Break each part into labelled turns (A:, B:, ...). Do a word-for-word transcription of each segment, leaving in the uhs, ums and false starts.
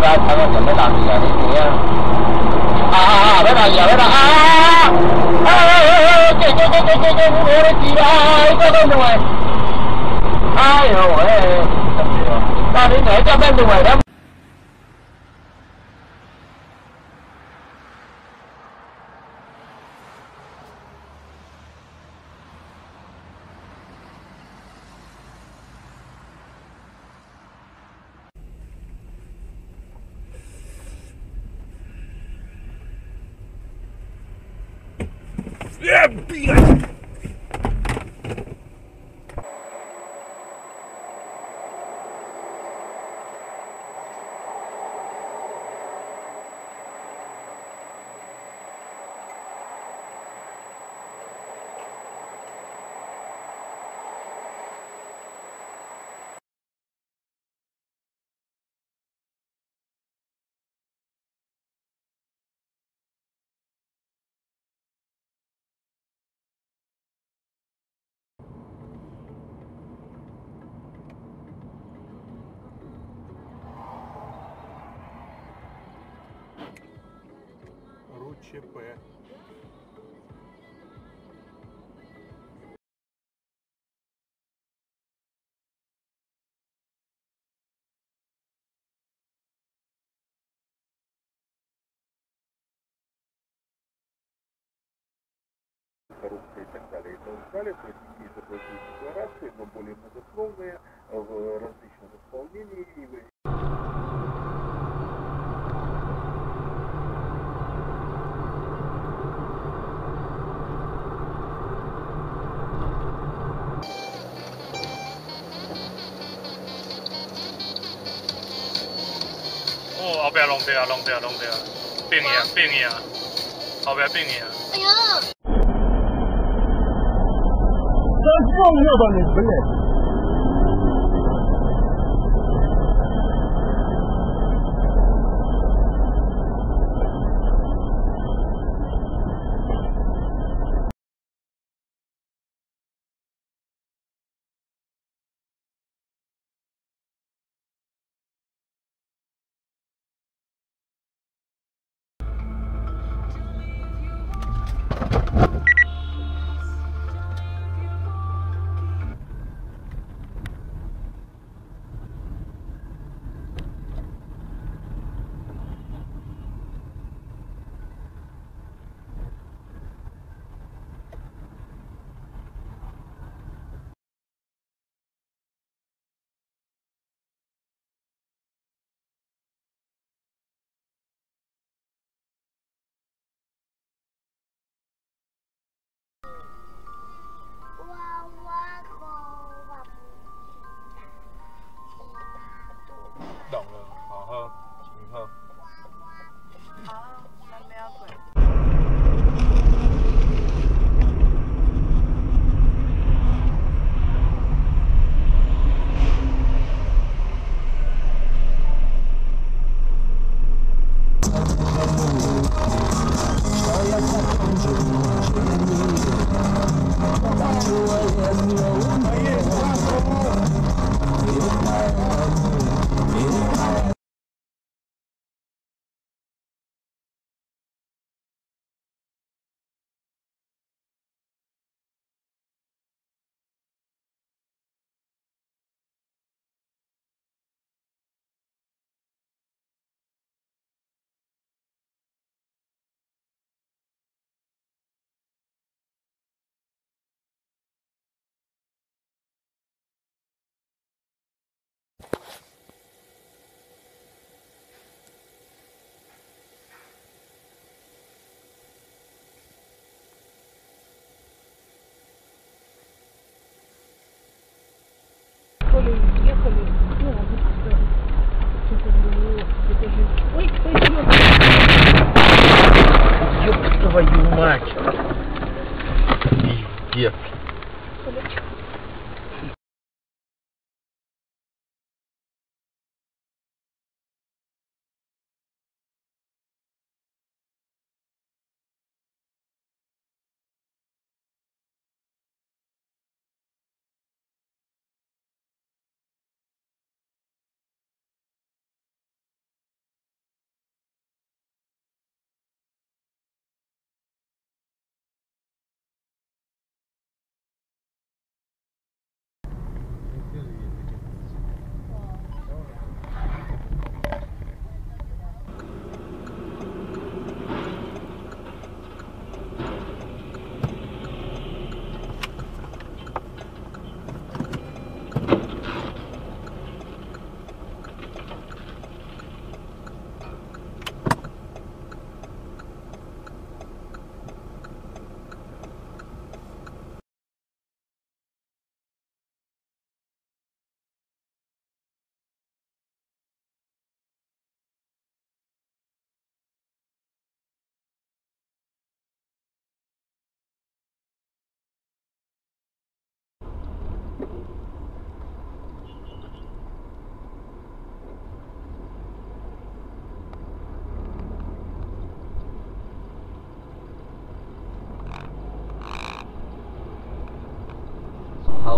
A: 啊，台灣人咩難嚟啊？呢啲啊！啊啊啊！咩難嘢？咩難啊？啊！嘅嘅嘅嘅嘅嘅，我哋知啦，呢個都係。哎呦喂！但係你嚟咗咩都係咁。
B: Yeah, блядь! ЧП.
C: Коррупция и так далее, и так далее. То есть какие-то такие декларации, но более многословные, в различном исполнении.
B: Oh, 後邊龍邊啊，龍邊啊，龍邊啊，變嘢，變嘢啊，後邊變嘢啊！哎呀！
D: 咱放要不你回来。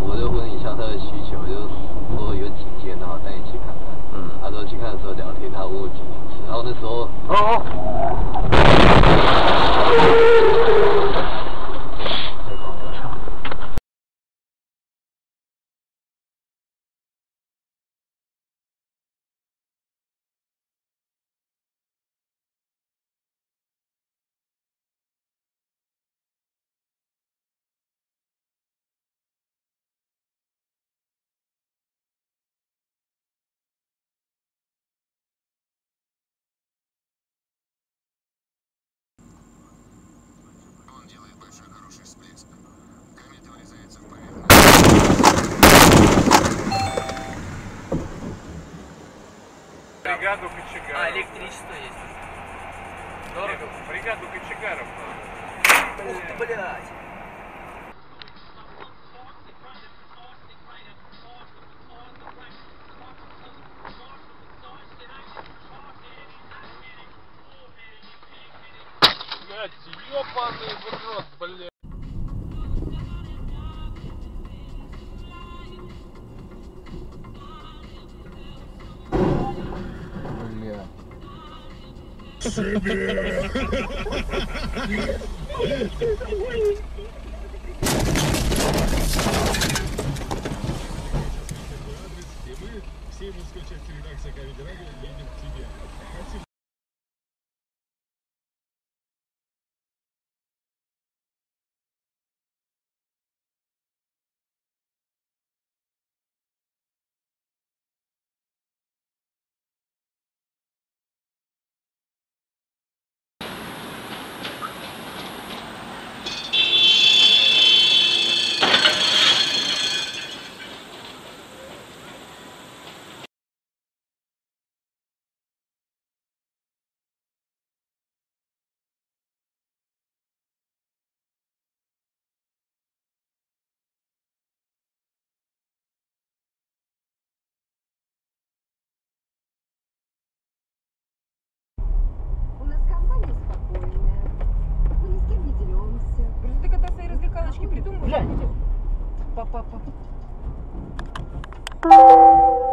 E: 我就问一下他的需求，就是说有几间，然后带你去看看。嗯，他说去看的时候聊天，他问我几名次，然后那时候哦哦。
B: Бригаду кочегаров.
F: А, электричество есть. Дорого?
B: Бригаду кочегаров.
F: Ух ты, блядь!
B: Блядь, ёбаный в рот, блядь.
A: Бля.
D: Всей мужской части редакции Камеди Радио едем к тебе. Спасибо.
G: У нас компания спокойная. Мы ни с кем не деремся.
H: Просто ты когда свои развлекалочки придумываешь, папа, папа.